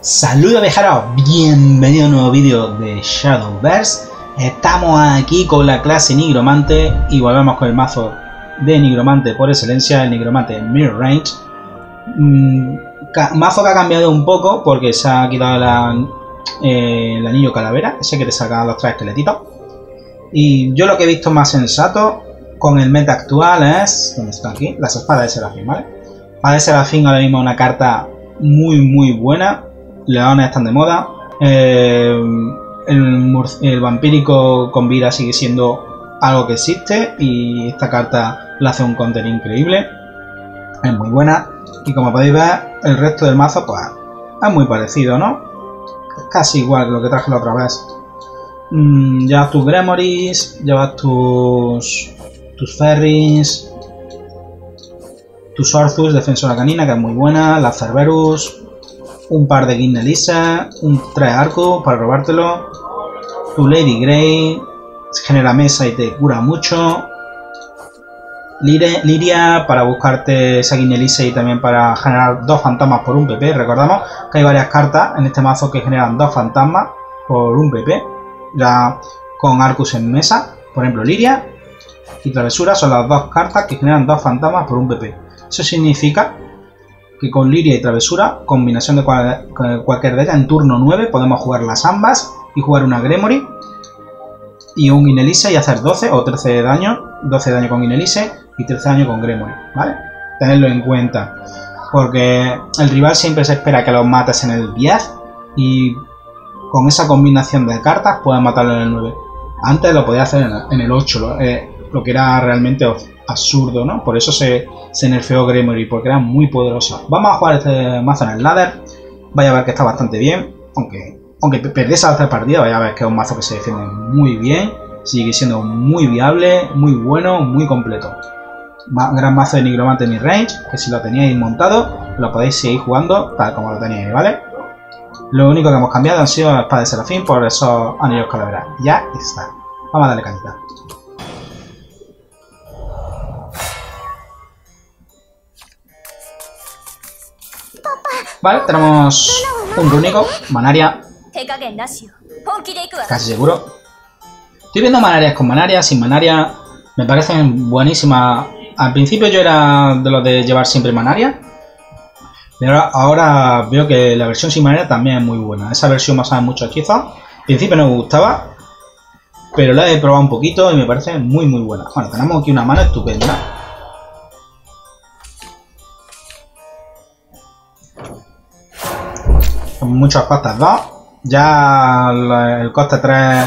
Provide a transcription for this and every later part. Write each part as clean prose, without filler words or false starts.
Saludos viajeros, bienvenido a un nuevo vídeo de Shadowverse. Estamos aquí con la clase Nigromante y volvemos con el mazo de Nigromante por excelencia, el Nigromante Midrange. Mazo que ha cambiado un poco porque se ha quitado el anillo calavera, ese que te saca los tres esqueletitos. Y yo lo que he visto más sensato con el meta actual es, ¿dónde está aquí? Las espadas de Serafín, ¿vale? Espada de Serafín ahora mismo es una carta muy buena. Leones están de moda. El vampírico con vida sigue siendo algo que existe y esta carta le hace un counter increíble. Es muy buena y como podéis ver el resto del mazo pues es muy parecido, ¿no? Es casi igual que lo que traje la otra vez. Llevas tus Gremories, llevas tus Ferries, tus Orthus, defensora canina, que es muy buena, la Cerberus, un par de Guinnelisa, 3 arcos para robártelo, tu Lady Grey, genera mesa y te cura mucho, Liria para buscarte esa Guinnelisa y también para generar 2 fantasmas por un PP. Recordamos que hay varias cartas en este mazo que generan 2 fantasmas por un PP, ya con Arcus en mesa. Por ejemplo, Liria y Travesura son las 2 cartas que generan 2 fantasmas por un PP. Eso significa que con Liria y Travesura, combinación de cualquier de ellas, en turno 9 podemos jugar las ambas y jugar una Gremory y un Guinnelisa y hacer 12 o 13 de daño, 12 de daño con Guinnelisa y 13 de daño con Gremory, ¿vale? Tenedlo en cuenta, porque el rival siempre se espera que los mates en el 10 y con esa combinación de cartas puedes matarlo en el 9. Antes lo podía hacer en el 8, lo que era realmente absurdo, ¿no? Por eso se nerfeó Gremory, porque era muy poderosa. Vamos a jugar este mazo en el ladder. Vaya a ver que está bastante bien, aunque perdiese las 3 partidas, vaya a ver que es un mazo que se defiende muy bien, sigue siendo muy viable, muy bueno, muy completo. Gran mazo de Nigromante Midrange, que si lo teníais montado, lo podéis seguir jugando tal como lo teníais, ¿vale? Lo único que hemos cambiado han sido las espadas de Serafín por esos anillos calavera. Ya está. Vamos a darle cañita. Vale, tenemos un rúnico, Manaria, casi seguro. Estoy viendo Manarias con Manaria, sin Manaria, me parecen buenísimas. Al principio yo era de los de llevar siempre Manaria, pero ahora veo que la versión sin Manaria también es muy buena. Esa versión basada en muchos hechizos, al principio no me gustaba, pero la he probado un poquito y me parece muy buena. Bueno, tenemos aquí una mano estupenda. Muchos costes 2, ya el coste 3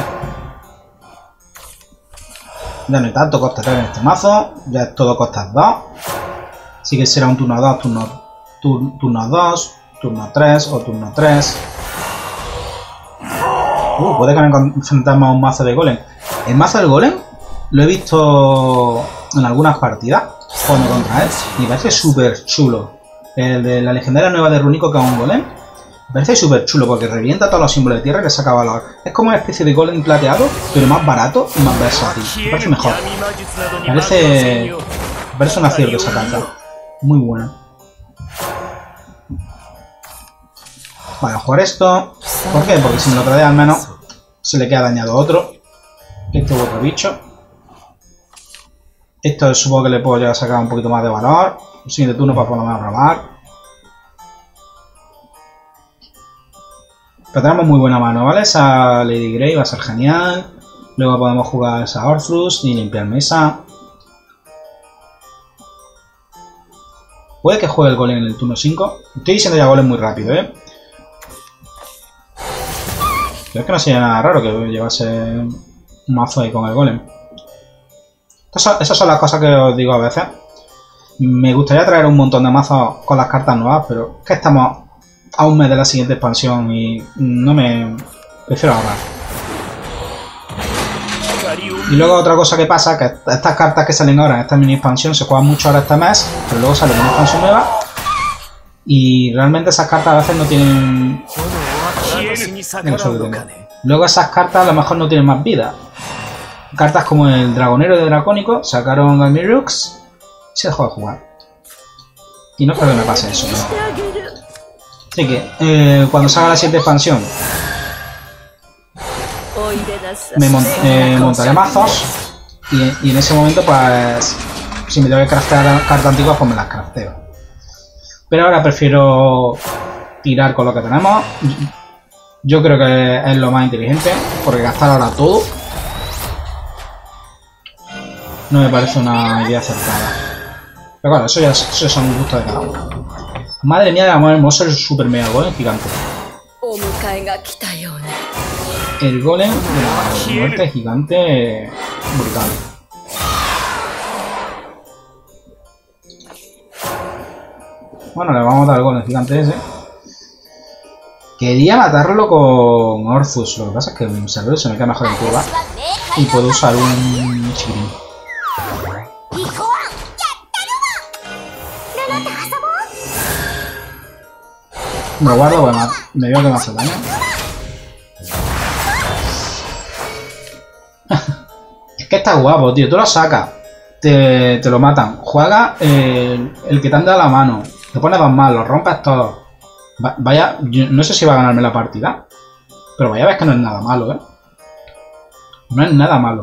ya no hay tanto coste 3 en este mazo, ya es todo costes 2, así que será un turno 2, turno 2, turno 3 o turno 3. Puede que nos enfrentemos a un mazo de golem. El mazo del golem lo he visto en algunas partidas jugando contra él y me parece súper chulo. El de la legendaria nueva de Rúnico, que es un golem, me parece súper chulo porque revienta todos los símbolos de tierra y le saca valor. Es como una especie de golem plateado, pero más barato y más versátil. Me parece mejor. Me parece un acierto esa carta. Muy buena. Vale, a jugar esto. ¿Por qué? Porque si me lo trae al menos se le queda dañado otro. Este u otro bicho. Esto supongo que le puedo llegar a sacar un poquito más de valor. El siguiente turno para por lo menos robar. Pero tenemos muy buena mano, ¿vale? Esa Lady Grey va a ser genial. Luego podemos jugar esa Orthus y limpiar mesa. Puede que juegue el golem en el turno 5. Estoy diciendo ya golem muy rápido, ¿eh? Creo que no sería nada raro que llevase un mazo ahí con el golem. Esas son las cosas que os digo a veces. Me gustaría traer un montón de mazos con las cartas nuevas, pero es que estamos a un mes de la siguiente expansión y no me... prefiero ahorrar. Y luego otra cosa que pasa, que estas cartas que salen ahora en esta mini expansión se juegan mucho ahora este mes, pero luego sale una expansión nueva y realmente esas cartas a veces no tienen... Luego esas cartas a lo mejor no tienen más vida. Cartas como el Dragonero de Dracónico sacaron al Mirrux y se dejó de jugar. Y no creo que me pase eso, ¿no? Así que cuando salga la siguiente expansión montaré mazos y en ese momento pues si me tengo que craftear cartas antiguas pues me las crafteo. Pero ahora prefiero tirar con lo que tenemos. Yo creo que es lo más inteligente porque gastar ahora todo no me parece una idea acertada. Pero claro, eso son gustos de cada uno. Madre mía, vamos a ver monstruo super mega golem gigante. El golem de la muerte gigante brutal. Bueno, le vamos a dar al golem gigante ese. Quería matarlo con Orthus, lo que pasa es que un servidor se me queda mejor en curva y puedo usar un chiquitín. Me lo guardo, bueno, me veo que me hace daño. Es que está guapo, tío. Tú lo sacas, te lo matan. Juega el que te anda a la mano. Te pones dos más, los rompes todos. Vaya, yo no sé si va a ganarme la partida. Pero vaya, ves que no es nada malo, ¿eh? No es nada malo.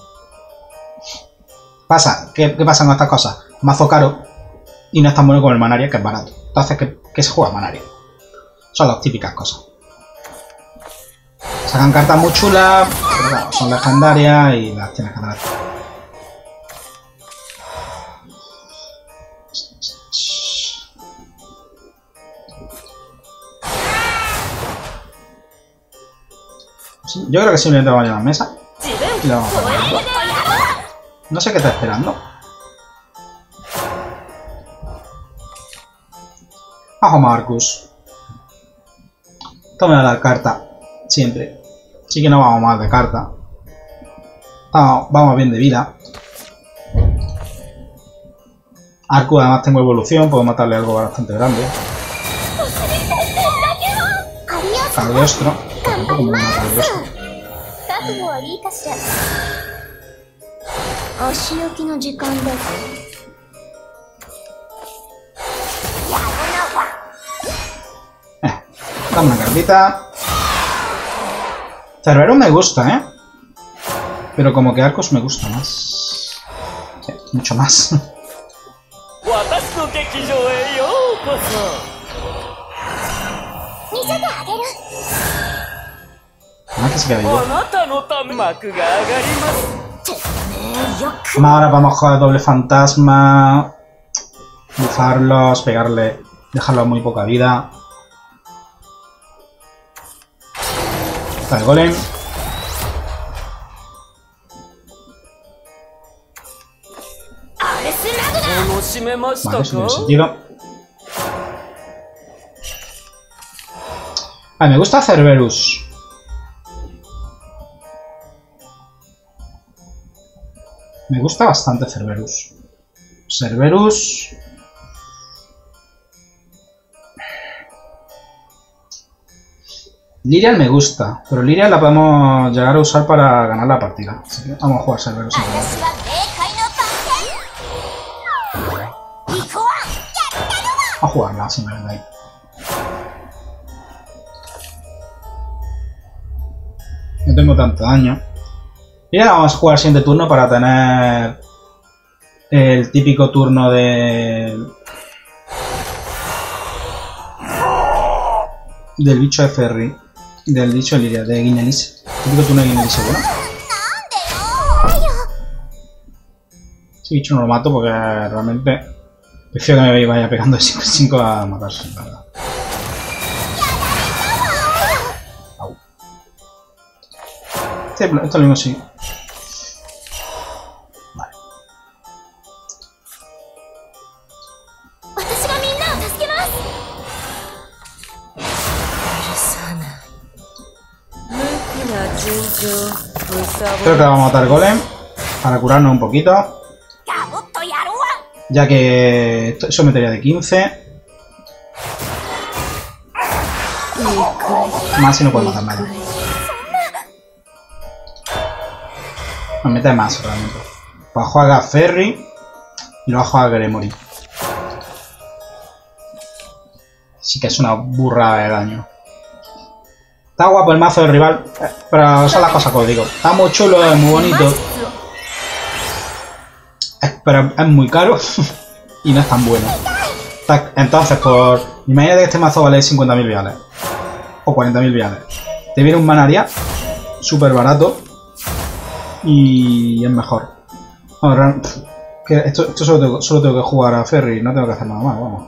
¿Qué pasa con estas cosas? Mazo caro y no es tan bueno como el Manaria, que es barato. Entonces, ¿qué se juega Manaria? Son las típicas cosas. Sacan cartas muy chulas, pero claro, son legendarias y las tienes que tener. Yo creo que simplemente vamos a llevar a la mesa y le vamos a poner. No sé qué está esperando. Bajo Marcus. Tome a dar carta. Siempre. Sí que no vamos mal de carta. Vamos bien de vida. Arcus además tengo evolución. Puedo matarle algo bastante grande. Cagliostro. Como una Cagliostro. Dame una cartita. Cerberus me gusta, ¿eh? Pero como que Arcus me gusta más. Sí, mucho más. Que se queda igual. Ahora vamos a jugar doble fantasma. Bufarlos, pegarle, dejarlo a muy poca vida. Está el golem. Vale, eso tiene sentido. Me gusta Cerberus. Me gusta bastante Cerberus. Cerberus. Lyrian me gusta, pero Lyrian la podemos llegar a usar para ganar la partida. Así que vamos a jugar Cerberus. A jugarla, si me ven ahí. No tengo tanto daño. Y ahora vamos a jugar el siguiente turno para tener el típico turno del bicho de Ferry. Del bicho de Liria, de Guinelis. Típico turno de Guinelis, bueno. Ese bicho no lo mato porque realmente prefiero que me vaya pegando de 5 en 5 a matarse, la verdad. Au. Esto es lo mismo, sí. Vale. Creo que vamos a matar golem para curarnos un poquito. Ya que eso metería de 15. Más si no puedo matar nadie. Me mete más realmente. Va a jugar a Ferry y lo va a jugar a Gremory. Sí que es una burrada de daño. Está guapo el mazo del rival, pero son las cosas que os digo. Está muy chulo, es muy bonito. Pero es muy caro y no es tan bueno. Entonces, imagínate que este mazo vale 50.000 viales. O 40.000 viales. Te viene un Manaria súper barato y es mejor. Bueno, esto solo tengo que jugar a Ferry, no tengo que hacer nada más, vamos.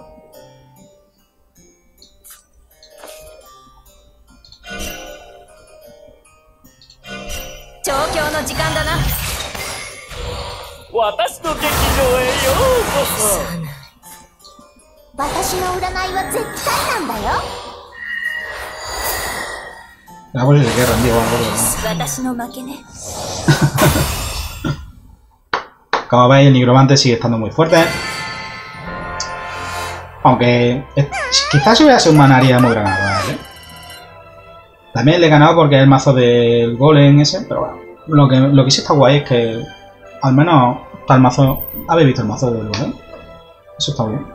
La pues se queda rendido, como veis, el nigromante sigue estando muy fuerte. Aunque quizás hubiera sido un Manaria muy ganado, ¿eh? También le he ganado porque es el mazo del golem ese, pero bueno. Lo que sí está guay es que al menos está el mazo. ¿Habéis visto el mazo del golem? Eso está bien.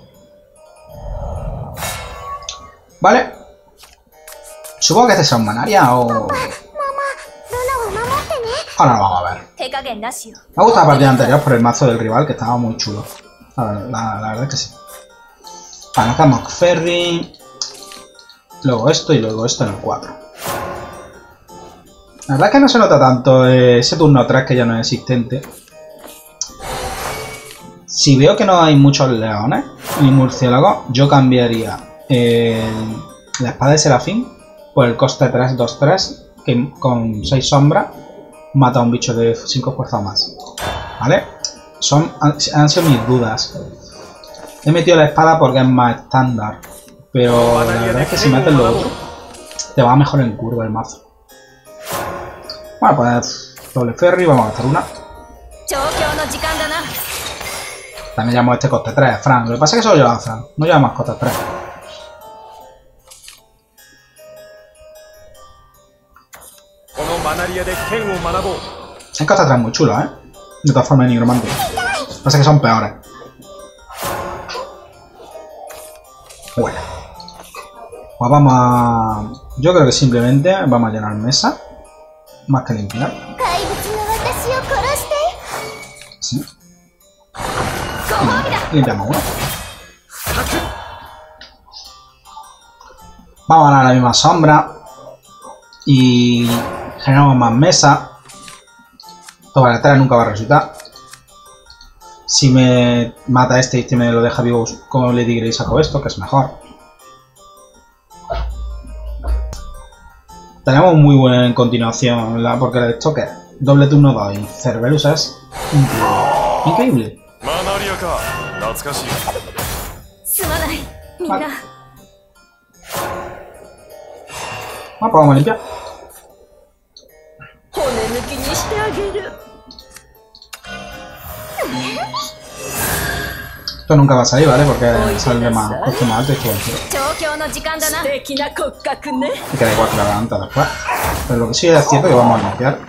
Vale. Supongo que este será un Manaria o... Ahora lo vamos a ver. Me gusta la partida anterior por el mazo del rival, que estaba muy chulo. La verdad es que sí. Vale, hacemos Ferry. Luego esto y luego esto en el 4. La verdad es que no se nota tanto ese turno 3 que ya no es existente. Si veo que no hay muchos leones ni murciélagos, yo cambiaría la espada de Serafín por el coste 3-2-3, que con 6 sombras mata a un bicho de 5 fuerza o más. ¿Vale? Han sido mis dudas. He metido la espada porque es más estándar. Pero la verdad es que si metes lo otro, te va mejor en curva el mazo. Bueno, pues doble Ferry, vamos a gastar una. También llamo este coste 3, Fran. Lo que pasa es que solo lleva Fran, no lleva más coste 3. Hay cosas 3 muy chulas, ¿eh? De todas formas, nigromante. Lo que pasa es que son peores. Bueno. Pues vamos a... Yo creo que simplemente vamos a llenar mesa. Más que limpiar. Sí. Limpiamos uno. Vamos a ganar la misma sombra. Y generamos más mesa. Toda la tela nunca va a resultar. Si me mata este y este me lo deja vivo con Lady Grey, saco esto, que es mejor. Tenemos muy buena en continuación, porque esto que es doble turno 2 y Cerberus es increíble. Vale. Pues vamos a limpiar. Esto nunca va a salir, ¿vale? Porque sale de más coste más alto y esto y queda igual que la garganta después. Pero lo que sí es cierto es que vamos a limpiar.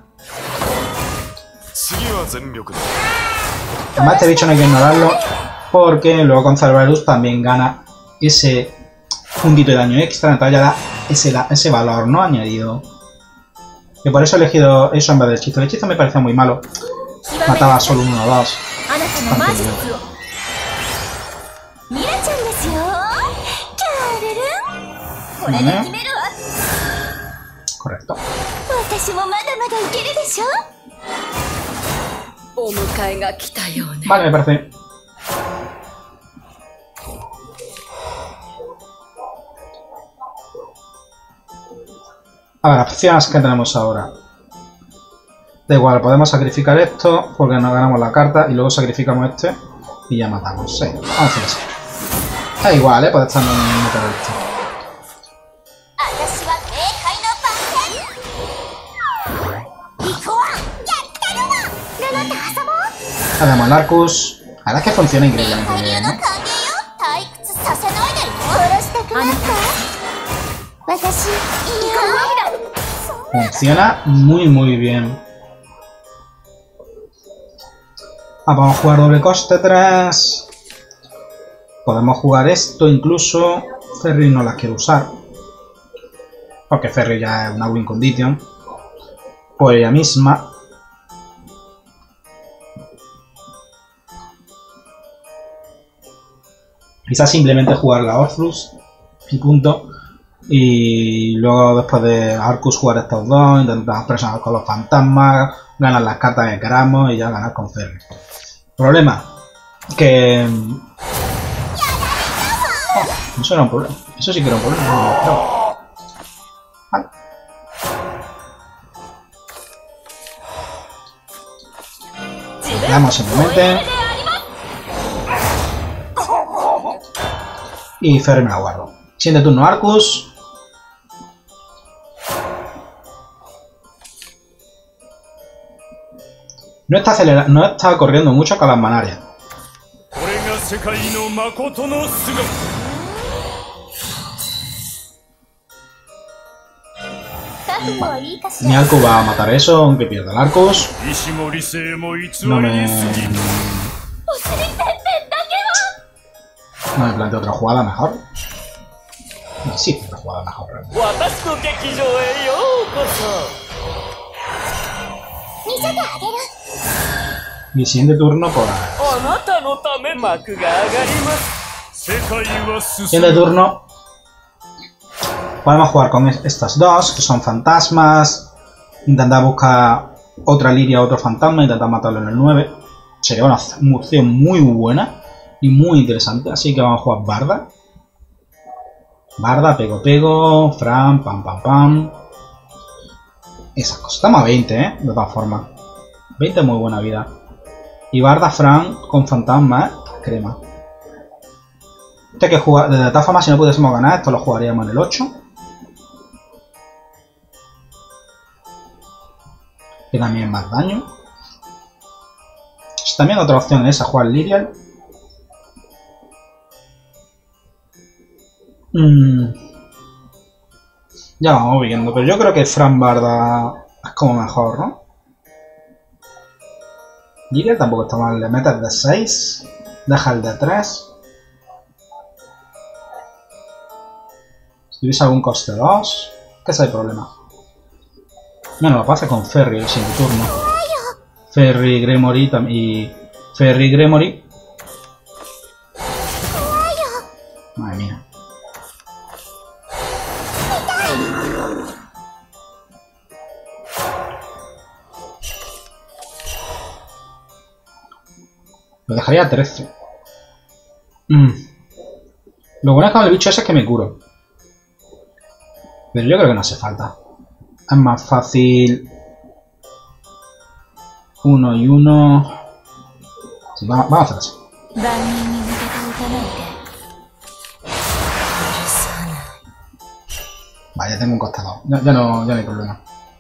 Además, este bicho no hay que ignorarlo, porque luego con Cerberus también gana ese puntito de daño extra, entonces ya da ese valor no añadido. Y por eso he elegido eso en vez del hechizo. El hechizo me parecía muy malo. Mataba solo 1 o 2. Vale. Correcto. Vale, me parece. A ver, opciones que tenemos ahora. Da igual, podemos sacrificar esto porque nos ganamos la carta y luego sacrificamos este y ya matamos. Sí, vamos a hacer eso. Da igual, puede estar en el mismo esto. Hacemos el Arcus. La verdad es que funciona increíblemente bien, ¿eh? Funciona muy bien. Vamos a jugar doble coste 3. Podemos jugar esto incluso. Ferry no las quiero usar. Porque Ferry ya es una win condition. Por ella misma. Quizás simplemente jugar la Orthrus y punto. Y luego después de Arcus jugar estos dos, intentar presionar con los fantasmas, ganar las cartas que queramos y ya ganar con Ferry. Problema, que... Oh, eso era un problema. Eso sí que era un problema. No. Vale. Damos simplemente. Y Ferry me la guardo. Siguiente turno Arcus. No está corriendo mucho con las manarias. Vale. Mi Arcus va a matar eso, aunque pierda el Arcus. No me planteo otra jugada mejor. Sí, otra jugada mejor. Mi siguiente turno por ahí. Siguiente turno. Podemos jugar con estas dos, que son fantasmas. Intentar buscar otra liria, otro fantasma, intentar matarlo en el 9. Sería una opción muy buena y muy interesante. Así que vamos a jugar Barda. Barda, pego, Fran, pam. Esas cosas. Estamos a 20, de todas formas. 20 es muy buena vida. Y Barda, Fran con fantasma, crema. Este que jugar, de todas formas, si no pudiésemos ganar, esto lo jugaríamos en el 8. Que también más daño. También otra opción es a jugar Lyrial. Ya vamos viendo, pero yo creo que Fran Barda es como mejor, ¿no? Lyrial tampoco está mal, le metes de 6, deja el de 3. Si tuviese algún coste 2, ¿qué es el problema? Bueno, lo pasa con Ferry el siguiente turno. Ferry, Gremory y Ferry, Gremory. Madre mía. Lo dejaría a 13. Lo bueno es con el bicho ese es que me curo. Pero yo creo que no hace falta. Es más fácil 1 y 1. Sí, vamos a hacer así. Vale, ya tengo un costado. Ya no hay problema.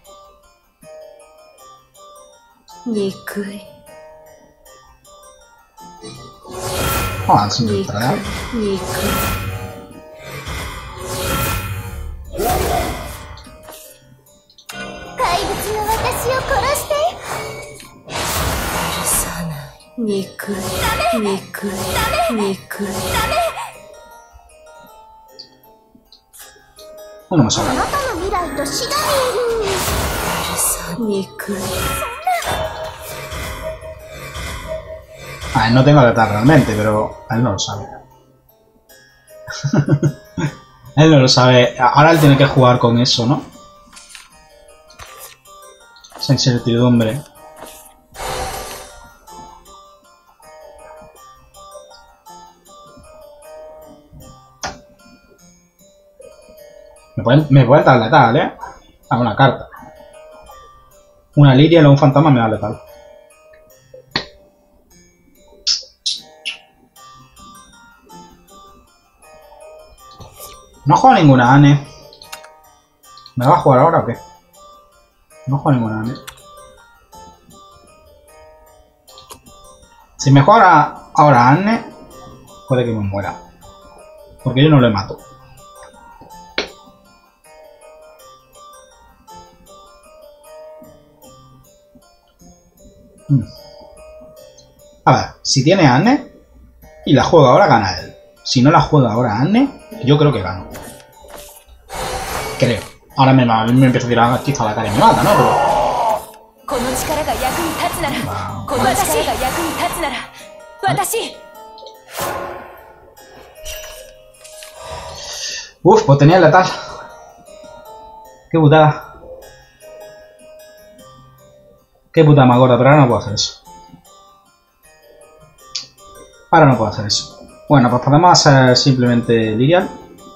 Vamos a sin entrar. Uno más ahora. A él no tengo letal realmente, pero él no lo sabe. Él no lo sabe. Ahora él tiene que jugar con eso, ¿no? Esa incertidumbre. Me pueden dar letal, ¿eh? A una carta. Una liria y un fantasma me da letal. No juego ninguna Anne. ¿Me va a jugar ahora o qué? No juego ninguna Anne. Si me juega ahora Anne, puede que me muera. Porque yo no le mato. A ver, si tiene Anne y la juega ahora, gana él. Si no la juega ahora Anne, Yo creo que gano. Creo. Ahora me empiezo a tirar chiza a la cara y me mata, ¿no? Pero... Uf, pues tenía el letal. Qué putada. Qué putada más gorda, pero ahora no puedo hacer eso. Ahora no puedo hacer eso. Bueno, pues podemos hacer simplemente Lirial.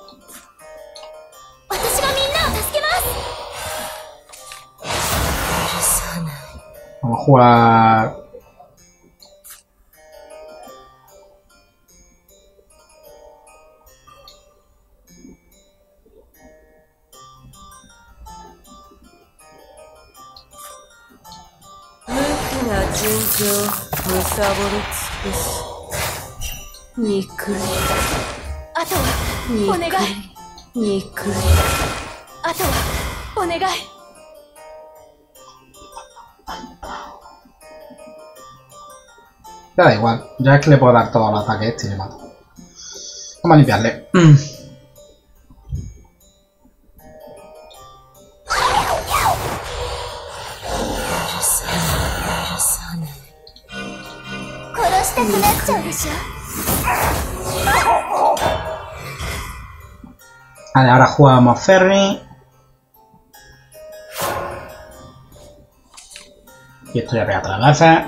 Vamos a jugar... Ya da igual, ya es que le puedo dar todos los ataques este y le mato. Vamos a limpiarle. Vale, ahora jugamos Ferry. Y esto ya pega 3 veces.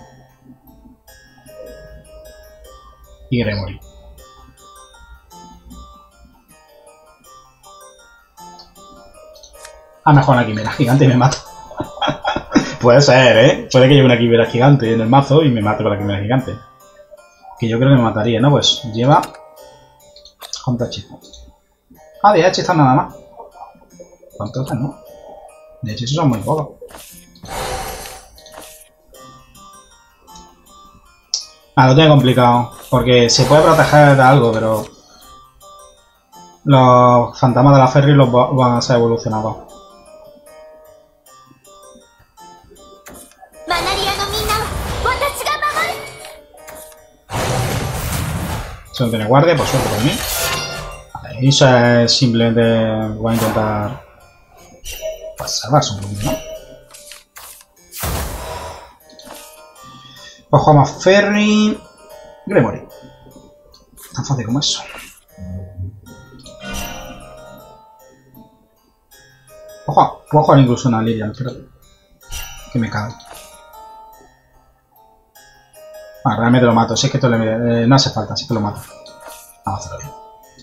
Y Gremory. A mejor una quimera gigante y me mata. Puede ser, ¿eh? Puede que lleve una quimera gigante en el mazo y me mate con la quimera gigante. Que yo creo que me mataría, ¿no? Pues lleva... ¿Cuántos hechizos? Ah, 10 hechizos nada más. ¿Cuántos no? De hecho, esos son muy pocos. Ah, lo tengo complicado. Porque se puede proteger de algo, pero... Los fantasmas de la Ferry los van a ser evolucionados. Si no tiene guardia, por suerte por mí. Vale, y eso es simplemente... Voy a intentar... Pues salvarse un poquito, ¿no? Pues jugamos Ferry... Gremory. Tan fácil como eso. Ojo, puedo jugar incluso una Lirial, pero... Que me cago. Ah, realmente lo mato. Si es que esto le... no hace falta, si es que lo mato. Vamos a hacerlo bien.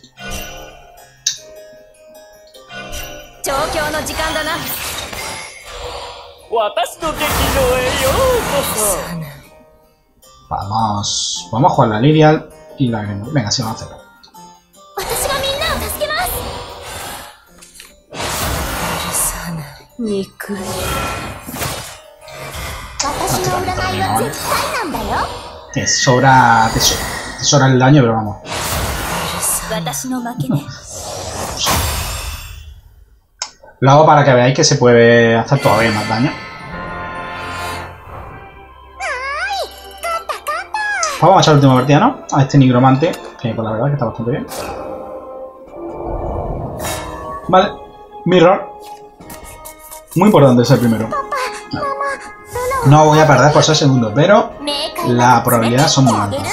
Vamos a jugar la Lirial y la Gremory. Venga, sí, vamos a hacerlo. Te sobra el daño, pero vamos. Lo hago para que veáis que se puede hacer todavía más daño. Vamos a echar la última partida, ¿no? A este nigromante, que por la verdad que está bastante bien. Vale, Mirror. Muy importante ser primero. No voy a perder por 6 segundos, pero la probabilidad son muy altas.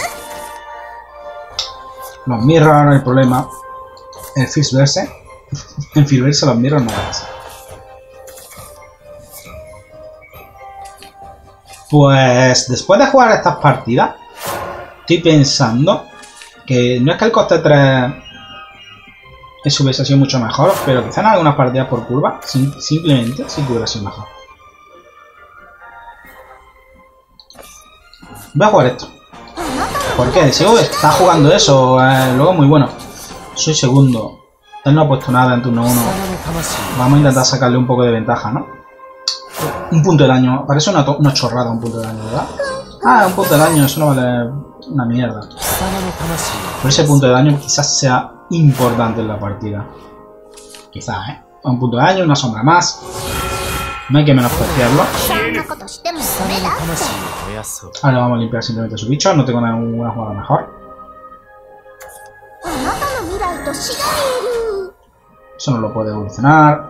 Los Mirror no hay problema. El Fist Verse. En Fist Verse los Mirror no es. Pues después de jugar estas partidas, estoy pensando que no es que el coste 3 eso hubiese sido mucho mejor, pero quizá en algunas partidas por curva, simplemente sí que hubiera sido mejor. Voy a jugar esto. ¿Por qué? Si está jugando eso, luego muy bueno. Soy segundo. Él no ha puesto nada en turno 1. Vamos a intentar sacarle un poco de ventaja, ¿no? Un punto de daño. Parece una chorrada un punto de daño, ¿verdad? Ah, un punto de daño, eso no vale una mierda. Pero ese punto de daño quizás sea importante en la partida. Quizás, ¿eh? Un punto de daño, una sombra más. No hay que menospreciarlo. Ahora vamos a limpiar simplemente su bicho. No tengo ninguna jugada mejor. Eso no lo puede evolucionar.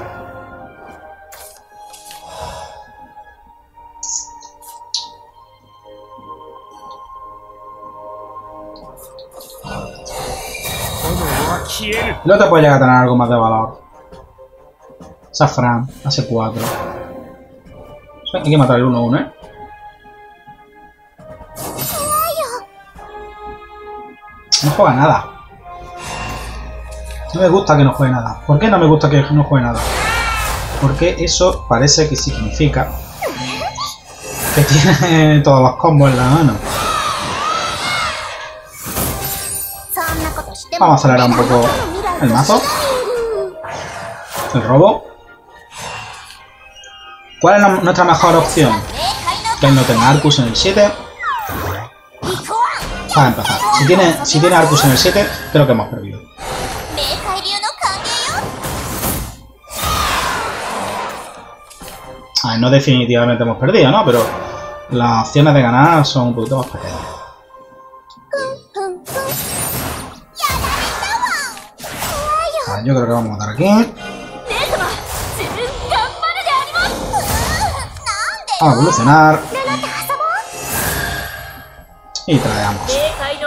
El otro puede llegar a tener algo más de valor. Safran, hace 4. Hay que matar el 1-1, ¿eh? No juega nada. No me gusta que no juegue nada. ¿Por qué no me gusta que no juegue nada? Porque eso parece que significa que tiene todos los combos en la mano. Vamos a acelerar un poco el mazo. El robo. ¿Cuál es nuestra mejor opción? Que él no tenga Arcus en el 7. Para empezar. Si tiene Arcus en el 7, creo que hemos perdido. A ver, no definitivamente hemos perdido, ¿no? Pero las opciones de ganar son un poquito más pequeñas. Vale, yo creo que vamos a matar aquí. Vamos a evolucionar. Y traemos.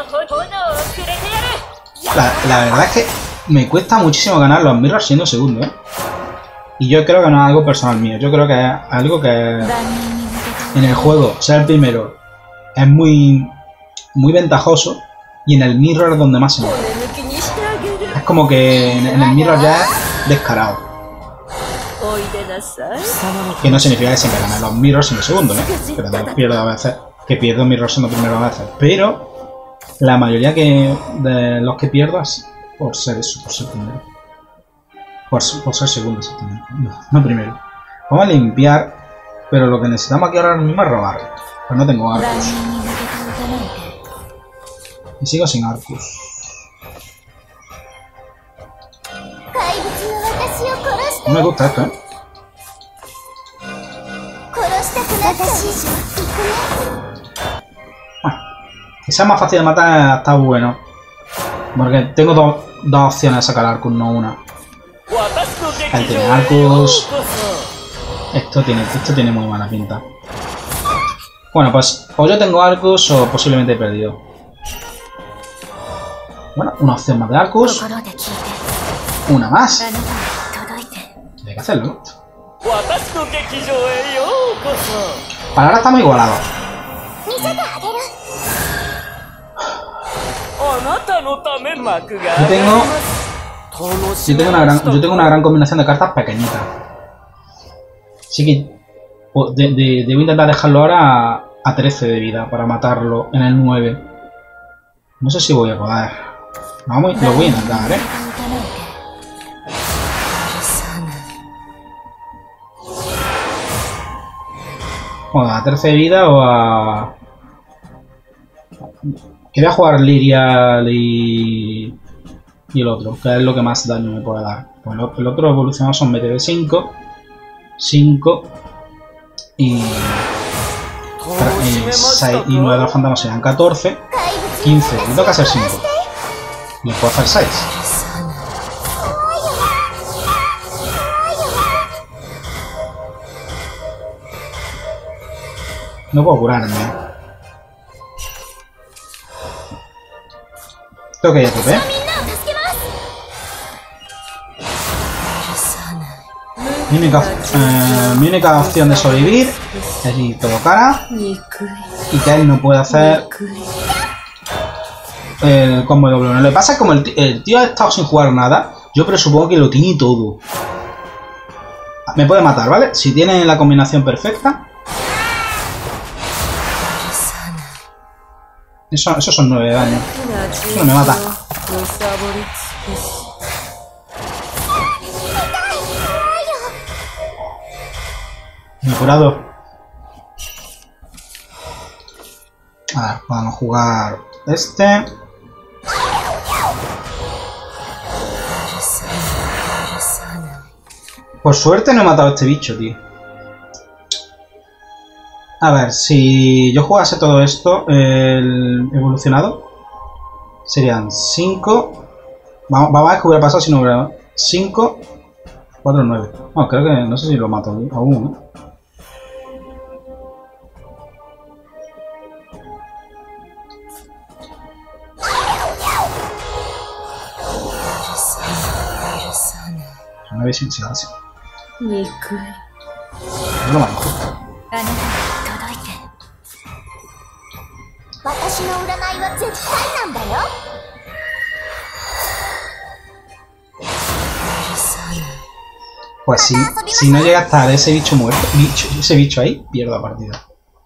La verdad es que me cuesta muchísimo ganar los mirrors siendo segundo, ¿eh? Y yo creo que no es algo personal mío. Yo creo que es algo que en el juego, ser el primero, es muy ventajoso. Y en el mirror es donde más se nota. Es como que en el mirror ya es descarado. Que no significa que siempre gane los mirrors siendo segundo, ¿eh? Que también pierdo a veces. Que pierdo mirrors siendo primero a veces. Pero la mayoría de los que pierdo es por ser eso, por ser primero. Por ser segundo, exactamente. No primero. Vamos a limpiar. Pero lo que necesitamos aquí ahora mismo es robar. Pues no tengo Arcus. Y sigo sin Arcus. No me gusta esto, ¿eh? Bueno, que sea más fácil de matar está bueno. Porque tengo dos opciones de sacar Arcus, no una. Él tiene Arcus. Esto tiene muy mala pinta. Bueno, pues o yo tengo Arcus o posiblemente he perdido. Bueno, una opción más de Arcus. Una más. Hay que hacerlo, ¿no? Para ahora estamos igualados. Yo tengo una gran combinación de cartas pequeñitas. Así que debo intentar dejarlo ahora a 13 de vida para matarlo en el 9. No sé si voy a poder. Lo voy a intentar, ¿eh? Bueno, a 13 de vida o a... Quería jugar Lyrial y el otro, que es lo que más daño me puede dar. Pues el otro evolucionado son BT de 5 y 6 y 9 de los fantasmas serían 14, 15, me toca hacer 5. Y puedo hacer 6. No puedo curarme. Tengo que ir a tope. Mi única opción de sobrevivir es ir todo cara y que él no puede hacer el combo de doble. Lo que pasa es que como el tío ha estado sin jugar nada, yo presupongo que lo tiene todo. Me puede matar, ¿vale? Si tiene la combinación perfecta. Eso son 9 de daño. No me mata. Me he curado. A ver, vamos a jugar este. Por suerte no he matado a este bicho, tío. A ver, si yo jugase todo esto, el evolucionado, serían 5. Vamos a ver qué hubiera pasado si no hubiera... 5, 4, 9. No, creo que no sé si lo mato aún, ¿no? A ver si se hace. No lo mato. Pues si no llega a estar ese bicho muerto, ese bicho ahí, pierdo la partida.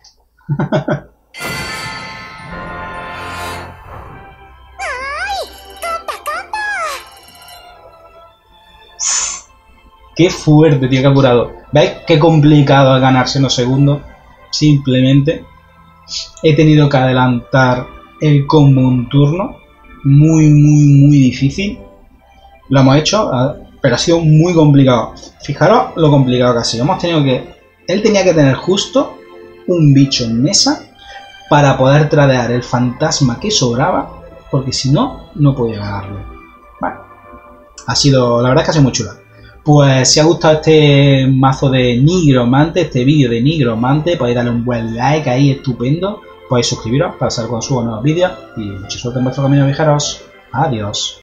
Qué fuerte, tío, que apurado. ¿Veis qué complicado es ganarse en los segundos? Simplemente he tenido que adelantar el combo un turno. Muy difícil. Lo hemos hecho, pero ha sido muy complicado. Fijaros lo complicado que ha sido. Hemos tenido que... Él tenía que tener justo un bicho en mesa para poder tradear el fantasma que sobraba, porque si no, no podía ganarlo. Bueno, ha sido... La verdad es que ha sido muy chula. Pues si os ha gustado este mazo de Nigromante, este vídeo de Nigromante, podéis darle un buen like ahí, estupendo. Podéis suscribiros para saber cuando subo nuevos vídeos. Y mucha suerte en vuestro camino, viajeros. Adiós.